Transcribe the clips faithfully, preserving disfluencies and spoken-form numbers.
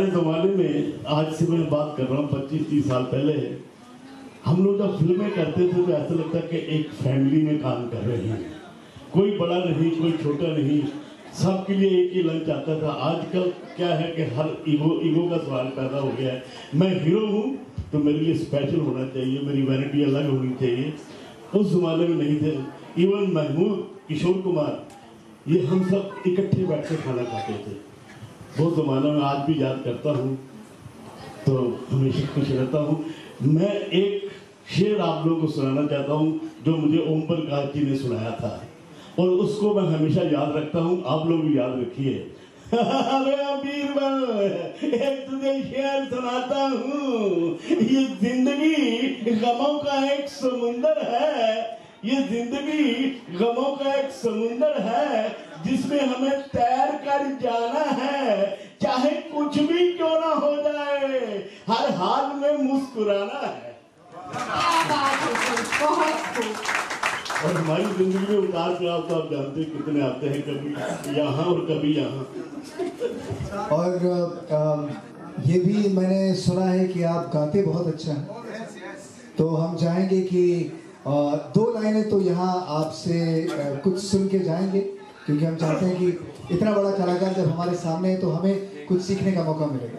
हमारे ज़माने में, आज से मैं बात कर रहा हूँ पच्चीस तीस साल पहले, हम लोग जब फिल्में करते थे तो ऐसा लगता कि एक फैमिली में काम कर रहे हैं, कोई बड़ा नहीं कोई छोटा नहीं, सबके लिए एक ही लंच आता था। आजकल क्या है कि हर ईगो ईगो का सवाल पैदा हो गया है। मैं हीरो हूँ तो मेरे लिए स्पेशल होना चाहिए, मेरी वैरायटी अलग होनी चाहिए। उस जमाने में नहीं थे। इवन महमूद, किशोर कुमार, ये हम सब इकट्ठे बैठ कर खाना खाते थे। वो ज़माना में आज भी याद करता हूँ तो हमेशा खुश रहता हूँ। मैं एक शेर आप लोगों को सुनाना चाहता हूँ जो मुझे ओम प्रकाश जी ने सुनाया था, और उसको मैं हमेशा याद रखता हूँ। आप लोग भी याद रखिए। अरे बीरबल, एक तुझे शेर सुनाता हूँ। ये जिंदगी गमों का एक समुंदर है, ये जिंदगी गमों का एक समुंदर है, जिसमें हमें तैर कर जाना है। चाहे कुछ भी क्यों ना हो जाए, हर हाल में मुस्कुराना है। और हमारी जिंदगी में उतार चढ़ाव तो आप जानते हैं कितने आते हैं, कभी यहाँ और कभी यहाँ। और आ, ये भी मैंने सुना है कि आप गाते बहुत अच्छा हैं, तो हम चाहेंगे कि आ, दो लाइनें तो यहाँ आपसे कुछ सुन के जाएंगे, क्योंकि हम चाहते हैं कि इतना बड़ा कलाकार जब हमारे सामने है तो हमें कुछ सीखने का मौका मिलेगा।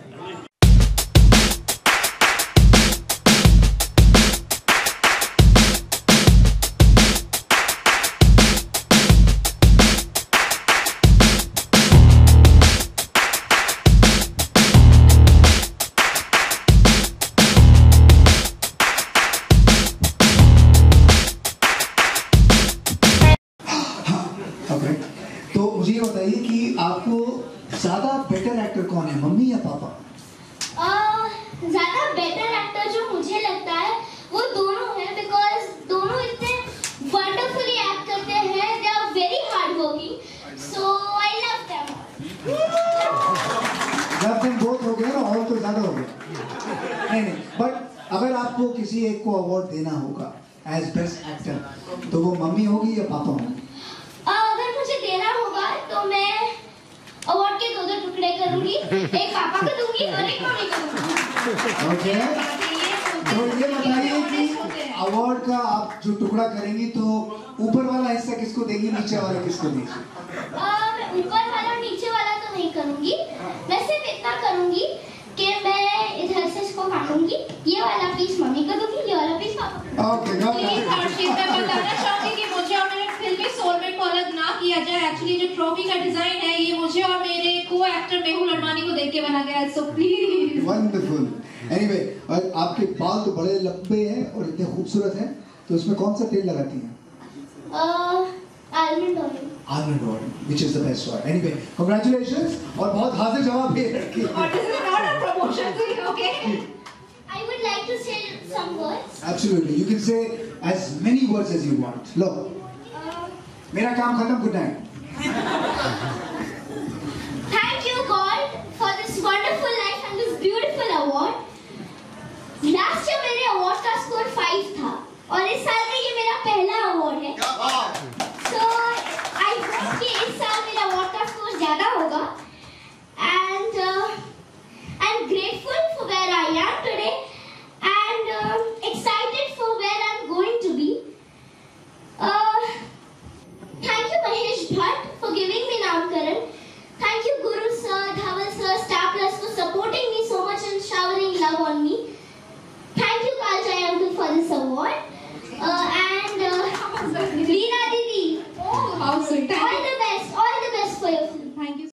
आपको ज्यादा बेटर एक्टर कौन है, मम्मी या पापा? uh, ज्यादा बेटर एक्टर जो मुझे लगता है वो दोनों हैं, बिकॉज दोनों इतने वंडरफुली एक्ट करते हैं। They are very hard working, so I love them. Love them both हो गया ना, और तो ज्यादा हो गया। नहीं नहीं, बट अगर आपको किसी एक को अवार्ड देना होगा एज बेस्ट एक्टर, तो वो मम्मी होगी या पापा होंगे? uh, अगर मुझे देना होगा तो मैं अवार्ड के दो दो टुकड़े करूंगी, एक पापा को दूंगी और एक मम्मी को दूंगी। ओके, तो ये बताइए कि अवार्ड का आप जो टुकड़ा करेंगी तो ऊपर वाला हिस्सा किसको देंगी, नीचे वाला किसको देंगी? मैं ऊपर वाला और नीचे वाला तो नहीं करूंगी, मैं सिर्फ इतना करूंगी कि मैं इधर से इसको काटूंगी, ये वाला पीस मम्मी को दूंगी, ये वाला पीस पापा को। ओके, प्लीज हर्षित, मैं बताना चाहूंगी कि मुझे और मेरे फिल्म में सोलमेट को अलग ना किया जाए। एक्चुअली जो ट्रॉफी का डिजाइन है ये मुझे और मेरे को एक्टर मेहुल अडवाणी को देख के बना गया है, सो प्लीज। वंडरफुल। एनीवे, और आपके बाल तो बड़े लंबे हैं और इतने खूबसूरत हैं, तो उसमें कौन सा तेल लगाती हैं? Almond oil. Almond oil, which is the best one. Anyway, congratulations, और बहुत हाजिर जवाब है लड़की। और this is not a promotion, okay? I would like to say some words. Absolutely, you can say as many words as you want. लो, मेरा काम खत्म, good night. Thank you God for this wonderful life and this beautiful award. Last year मेरे award का score five था, और इस साल का ये मेरा पहला award है। So I hope कि इस साल मेरा award का score ज़्यादा होगा। And uh, I'm grateful for where I am today.